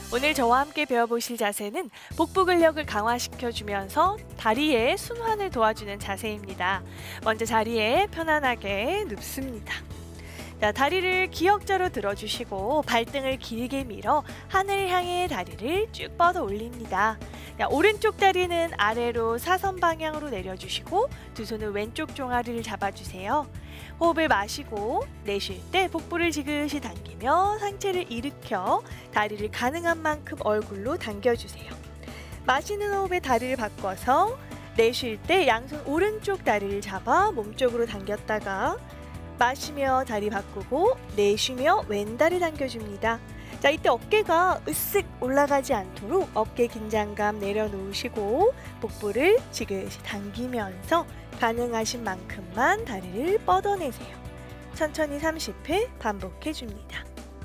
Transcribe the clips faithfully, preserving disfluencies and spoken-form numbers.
오늘 저와 함께 배워보실 자세는 복부 근력을 강화시켜주면서 다리의 순환을 도와주는 자세입니다. 먼저 자리에 편안하게 눕습니다. 자, 다리를 기역자로 들어주시고 발등을 길게 밀어 하늘 향해 다리를 쭉 뻗어 올립니다. 자, 오른쪽 다리는 아래로 사선 방향으로 내려주시고 두 손은 왼쪽 종아리를 잡아주세요. 호흡을 마시고 내쉴 때 복부를 지그시 당기며 상체를 일으켜 다리를 가능한 만큼 얼굴로 당겨주세요. 마시는 호흡에 다리를 바꿔서 내쉴 때 양손 오른쪽 다리를 잡아 몸쪽으로 당겼다가 마시며 다리 바꾸고 내쉬며 왼다리 당겨줍니다. 자, 이때 어깨가 으쓱 올라가지 않도록 어깨 긴장감 내려놓으시고 복부를 지그시 당기면서 가능하신 만큼만 다리를 뻗어내세요. 천천히 삼십 회 반복해줍니다.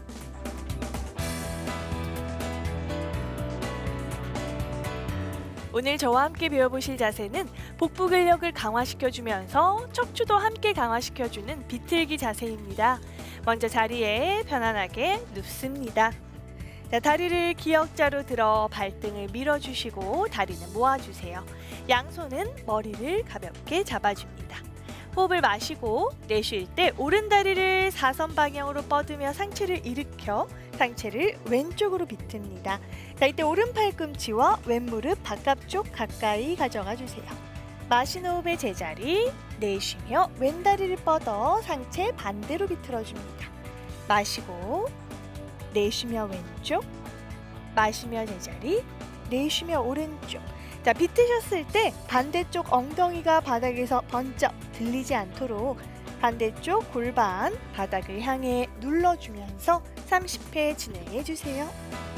오늘 저와 함께 배워보실 자세는 복부 근력을 강화시켜주면서 척추도 함께 강화시켜주는 비틀기 자세입니다. 먼저 자리에 편안하게 눕습니다. 자, 다리를 기역자로 들어 발등을 밀어주시고 다리는 모아주세요. 양손은 머리를 가볍게 잡아줍니다. 호흡을 마시고 내쉴 때 오른 다리를 사선 방향으로 뻗으며 상체를 일으켜 상체를 왼쪽으로 비틉니다. 자, 이때 오른 팔꿈치와 왼무릎 바깥쪽 가까이 가져가 주세요. 마시는 호흡에 제자리, 내쉬며 왼다리를 뻗어 상체 반대로 비틀어줍니다. 마시고 내쉬며 왼쪽, 마시며 제자리, 내쉬며 오른쪽. 자, 비트셨을 때 반대쪽 엉덩이가 바닥에서 번쩍 들리지 않도록 반대쪽 골반 바닥을 향해 눌러주면서 삼십 회 진행해주세요.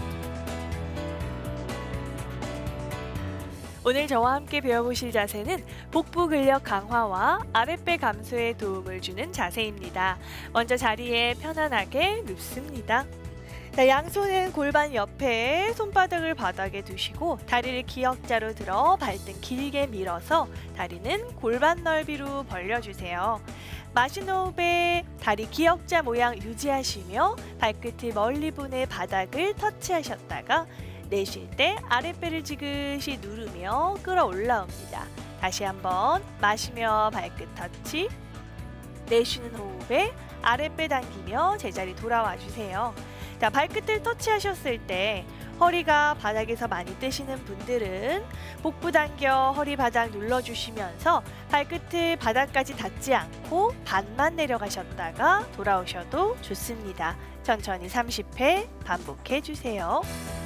오늘 저와 함께 배워보실 자세는 복부 근력 강화와 아랫배 감소에 도움을 주는 자세입니다. 먼저 자리에 편안하게 눕습니다. 자, 양손은 골반 옆에 손바닥을 바닥에 두시고 다리를 기역자로 들어 발등 길게 밀어서 다리는 골반 넓이로 벌려주세요. 마시는 호흡에 다리 기역자 모양 유지하시며 발끝을 멀리 보내 바닥을 터치하셨다가 내쉴 때 아랫배를 지그시 누르며 끌어올라옵니다. 다시 한번 마시며 발끝 터치, 내쉬는 호흡에 아랫배 당기며 제자리 돌아와 주세요. 자, 발끝을 터치하셨을 때 허리가 바닥에서 많이 뜨시는 분들은 복부 당겨 허리 바닥 눌러주시면서 발끝을 바닥까지 닿지 않고 반만 내려가셨다가 돌아오셔도 좋습니다. 천천히 삼십 회 반복해 주세요.